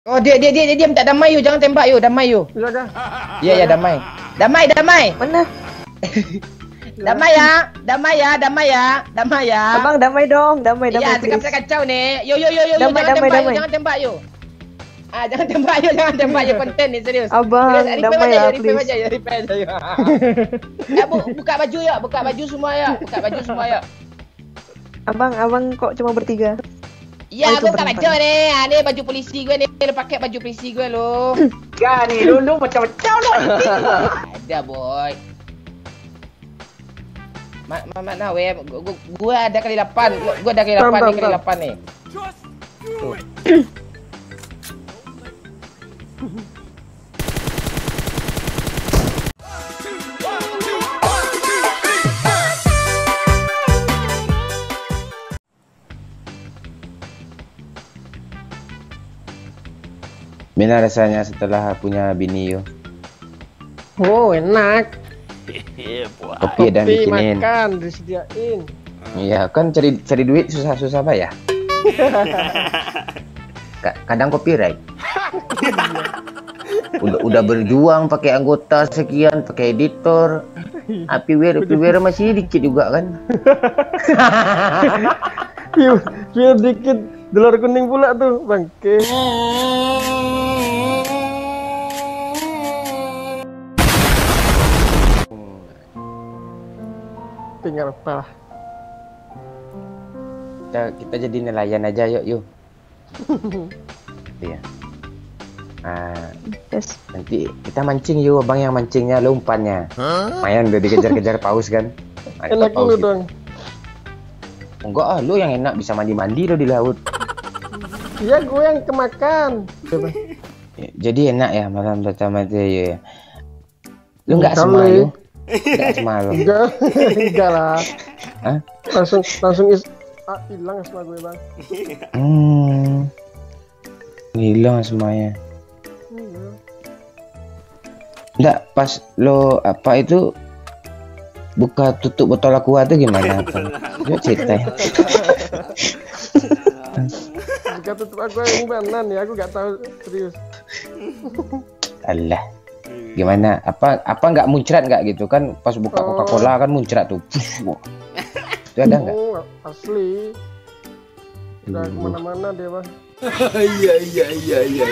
Oh dia diam, tak damai yuk, jangan tembak yuk, damai yuk. Iya kah? Iya ya damai. Damai. Mana? Damai ya. Abang damai dong, damai. Iya, sekarang saya kacau nih. Yo, Damai. jangan tembak yuk. Jangan tembak yuk, konten nih serius. Abang, Serius, damai lah, please. repair aja yuk. Buka baju yuk, buka baju semua yuk. Abang kok cuma bertiga? Iya, Oh, itu gue buka berempat. baju nih. Ini baju polisi gue nih. Dia pakai baju polisi gue lo. Gak nih, lu macam-macam lu. Ada boy. Mana weh? Gue ada kali 8. Gue ada kali 8 nih, kali 8 nih. Tuh. Gimana rasanya setelah punya bini yo? Oh, enak. Kopi dan bikinin. Makan, disediain. Iya, kan cari duit susah-susah apa ya? Kadang copyright. udah berjuang pakai anggota sekian, pakai editor. Viewer masih dikit juga kan? Viewer dikit, dolar kuning pula tuh, bangke. Tinggal apa? Kita jadi nelayan aja yuk. Iya. Yes. Nanti kita mancing yuk, abang yang mancingnya, lo umpannya. Mayan udah dikejar-kejar paus kan? Enak lu dong. Enggak lu yang enak bisa mandi-mandi lo di laut. Iya, gue yang kemakan. Jadi enak ya malam pertama itu ya. Lu nggak Kali. asma lu? Nggak asma lu? Enggak lah. Hah? Langsung hilang asma gue, Bang. Hilang asmanya. Iya. Enggak, pas lo apa itu buka tutup botol aqua tuh gimana? Yuk cerita ya. Jika tutup aku yang mana nih? Aku nggak tahu serius. Alah. Gimana? Apa nggak muncrat nggak gitu kan? Pas buka Coca-Cola kan muncrat tuh. Itu ada nggak? Oh, asli. Udah kemana-mana dia, Bang. Iya.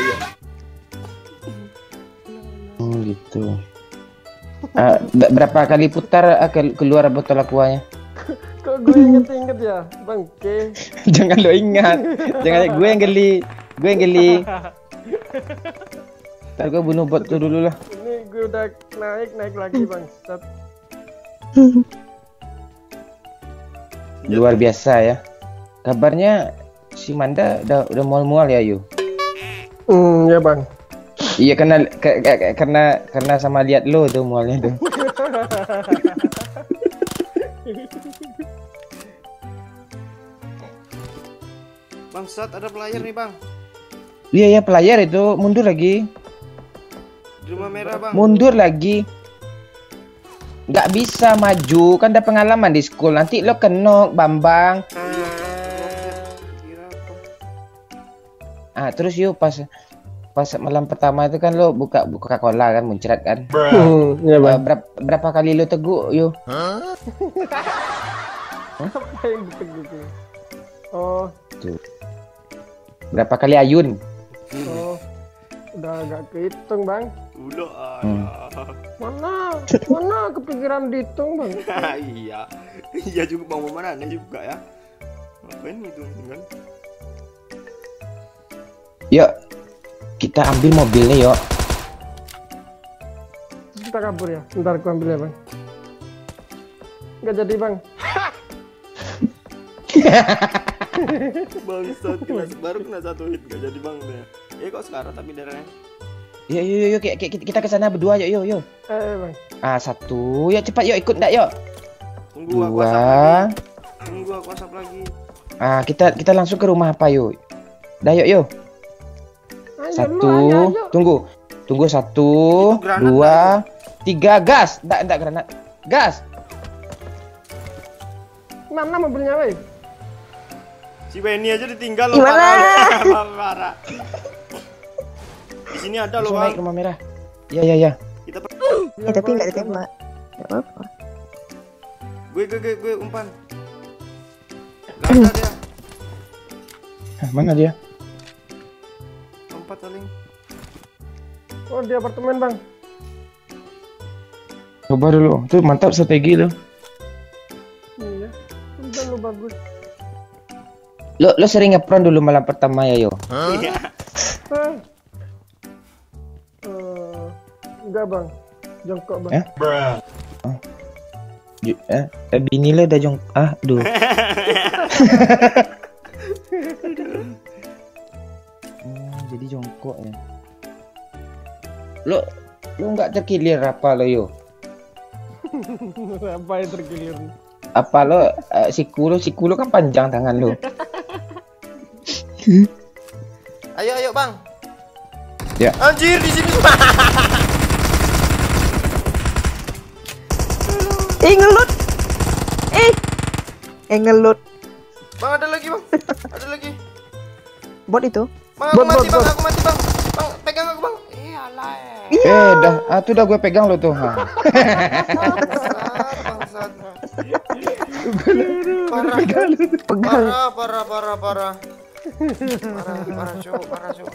Oh gitu. Berapa kali putar keluar botol aquanya? Kok gue inget-inget ya, bangke. Jangan lo ingat. Jangan gue yang geli. Ntar gue bunuh bot tuh dulu lah. Ini gue udah naik lagi, Bang. Set. Luar biasa ya. Kabarnya si Manda udah mual-mual ya Yu? Ya, Bang. Iya karena sama lihat lo tuh mualnya tuh. Bangsat, ada pelayar nih, Bang. Iya pelayar itu mundur lagi. Di rumah merah, Bang. Mundur lagi. Nggak bisa maju kan ada pengalaman di school. Nanti lo kenok Bambang. Kira apa? Terus yuk pas malam pertama itu kan lo buka Coca-Cola kan muncrat kan. Iya, Bang. Berapa kali lo teguk yuk? Apa yang diteguk? Oh, Tuh. Berapa kali ayun? udah agak kehitung, Bang. Udah. Mana kepikiran dihitung, Bang? Iya juga, Bang. Mana juga ya. Ngapain itu kan? Yuk, kita ambil mobilnya yuk. Kita kabur ya. Ntar aku ambil ya, Bang. Nggak jadi, Bang. Bangsat, baru kena satu hit gak jadi, Bang. Kok sekarang tapi darahnya. Yuk, kita ke sana berdua yuk. Bang. Satu, yuk cepat yuk ikut ndak yuk. Tunggu aku Dua. WhatsApp lagi. Kita langsung ke rumah apa yuk. Dah yuk. Ayo, Satu, ayo. tunggu 1, Itu granat 2, 3, gas. Ndak granat. Gas. Mana mobilnya, Wei? Si Benny aja ditinggal loh. Gimana? Parah. Di sini ada loh, Langsung naik Bang. rumah merah. Ya. Kita Tapi nggak ditembak. Nggak apa-apa. gue umpan. Gak ada dia. Hah, mana dia? Lompat paling. Oh, di apartemen, Bang. Coba dulu. Tuh mantap strategi lu. Iya. Udah lu bagus. Lo sering ngepron dulu malam pertama ya yo. Iya. Hah? Enggak, Bang. Jongkok, Bang. Bini lo udah aduh. Jadi jongkok ya. Lo nggak terkilir apa lo yo? Apa yang terkilir? Apa lo siku lo kan panjang tangan lo. Ayo, Bang. Ya. Anjir di sini. Ngelut. Ngelut. Bang, ada lagi, Bang. Ada lagi. Bot itu. Bang, aku mati, Bang. Aku mati, Bang. Bang, pegang aku, Bang. Iyalah. Dah gue pegang lo tuh. Bangsat. Pegang. Parah, cowok.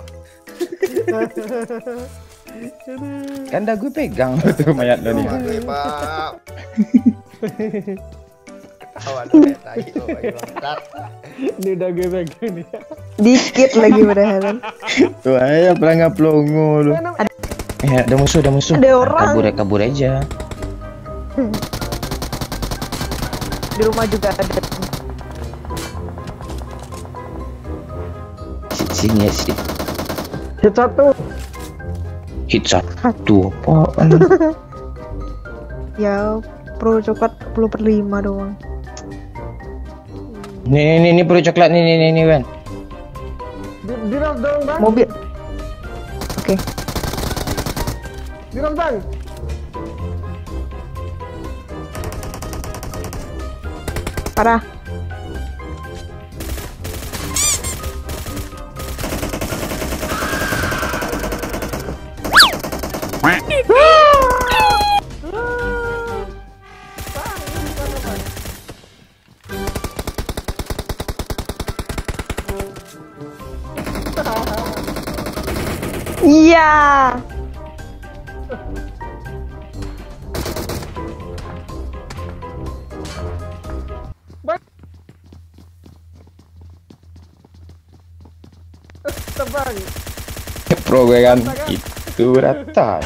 Kan dah gue pegang lo tuh mayat lo nih. Oke, Pak. Awan lu tai lo, bangsat. Ini udah gue pegang nih. Dikit lagi padahal. Tuh aja pelangga pelongo lu. Ada musuh. Ada orang. Kabur aja. Di rumah juga ada. Sini ya sih. Hit satu. Hit satu apaan? Ya, pro coklat 10/5 doang. Nih perlu coklat nih Wan. Di round dong, Bang. Mobil. Oke. Di round, Bang. Parah. Iya. Bang. Pro gue kan itu rata.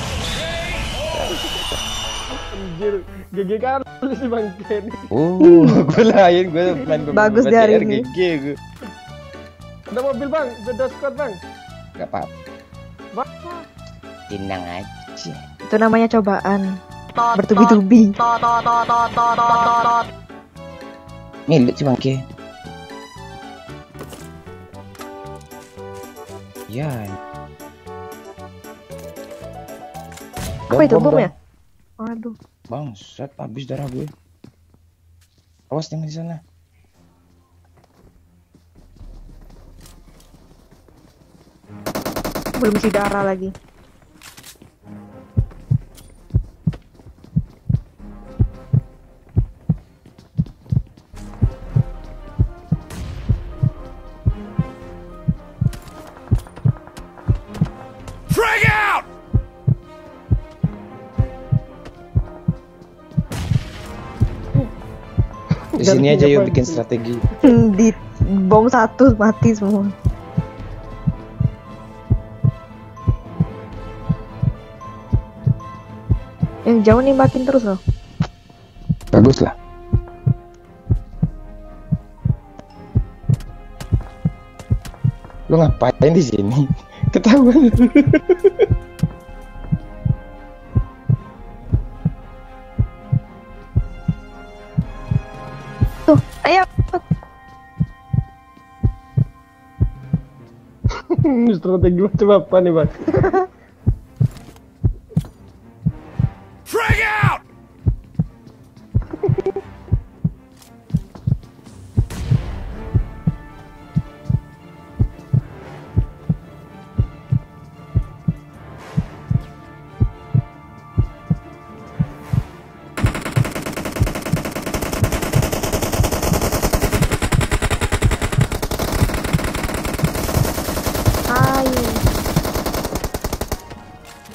Anjir, GG kali sih Bang Ken. Gue lain gue main Bagus dari ini. GG gue. Ada mobil, Bang. Beda squad, Bang. Gak apa-apa. Bang. Tenang aja. Itu namanya cobaan. Bertubi-tubi. Milut sih bangke. Ya. Apa itu bom ya? Waduh. Bangsat, habis darah gue. Awas jangan di sana. Belum isi darah lagi. Di sini aja yuk bikin strategi. Di bom satu mati semua. Yang jauh nih makin terus loh. Bagus lah. Lu ngapain di sini? Ketahuan. Tuh, ayo. Strategi macam apa nih, Bang? Frag out!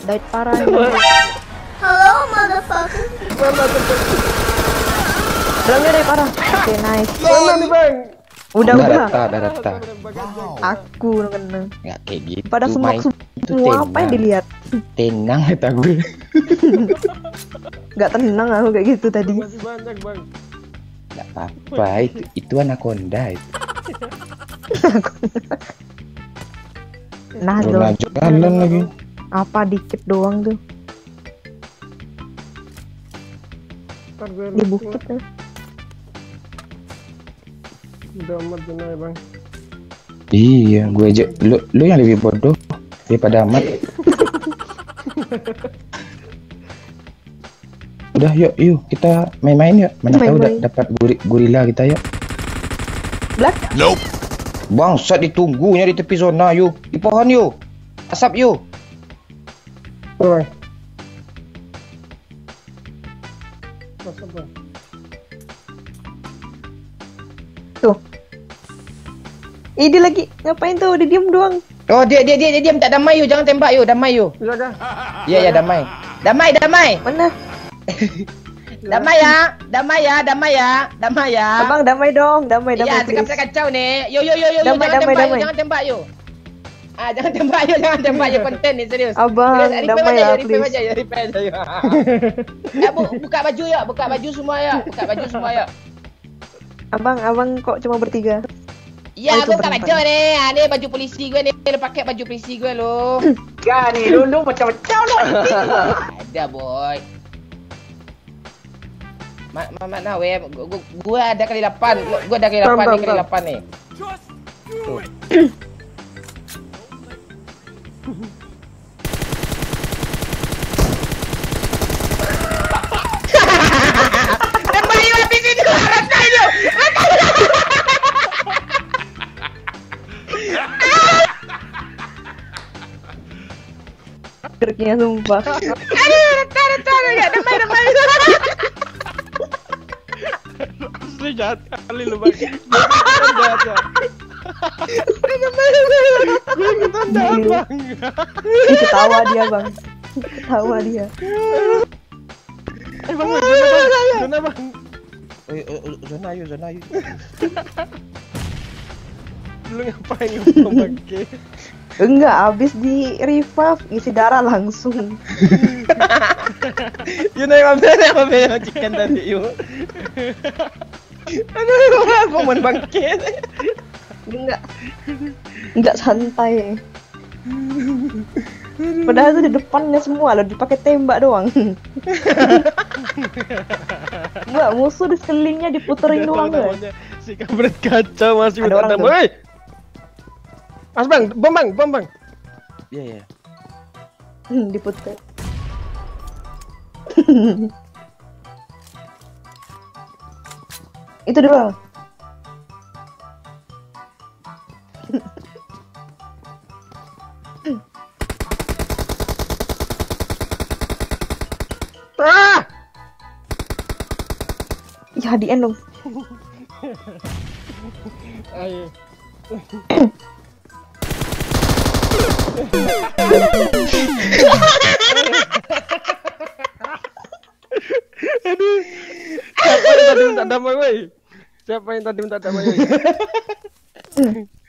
Diet parah. Dalamnya diet parah. Oke, nice. Mana nih bang? Udah. Udah rata. Aku kena. Nggak kayak gitu. Pada main itu semua apa yang dilihat? Tenang kata gue. Nggak tenang aku kayak gitu tadi. Masih banyak bang. Nggak apa-apa, itu anaconda itu. Nah, Zona Zon. jalan lagi. Apa dikit doang tuh Ntar gue di bukit tuh. udah amat zona ya bang. Iya, gue aja. Lu yang lebih bodoh daripada amat. Udah yuk kita main-main yuk. Mana tahu Main-main. dapat gorila kita yuk. Black. Bangsat ditunggunya di tepi zona yuk. Di pohon yuk. Asap yuk. Tuh bang. Masa bang. Tuh. Ini lagi ngapain tuh? Dia diem doang. Oh dia diam, tak damai yuk, jangan tembak yuk, damai yuk. Iya kah? Iya damai. Damai. Mana? Damai ya. Abang damai dong, damai. Iya, Please. cakap kacau nih. Yo, Damai, jangan tembak yuk. Jangan tembak yuk konten nih serius. Abang, Serius, damai ya, please. repair aja yuk. Buka baju yuk, buka baju semua yuk. Abang kok cuma bertiga? Iya, Oh, itu gue buka berempat. baju nih. Ini baju polisi gue nih. Lu pakai baju polisi gue lo. Ya nih, lu macam-macam lo. Ada boy. Mana we? Gue ada kali 8. Gue ada kali 8 nih, kali 8 nih. Tuh. Tembak yuk habis itu. Rasain yuk. Geriknya sumpah. Aduh, rata ya, damai. Asli jahat kali lu bang. Jahat ya. Gue ikutan jahat bang. Ih, ketawa dia bang. Ketawa dia. Bang, zona bang. Zona yuk. Lu ngapain ngomong bang? Enggak, habis di revive isi darah langsung. Yun na yung ambil chicken tadi yun. Ano yung ako man bangkit? Enggak santai. Padahal itu di depannya semua loh, dipakai tembak doang. Enggak, musuh di sekelilingnya diputerin doang loh. Si kampret kaca masih Ada orang bertanda. tuh. Woi. Mas bang, bom bang. Iya. Diputer. Itu doang. Ah! Ya di end dong. Ayo. Aduh. Siapa yang tadi minta damai, woi? Siapa yang tadi minta damai, woi?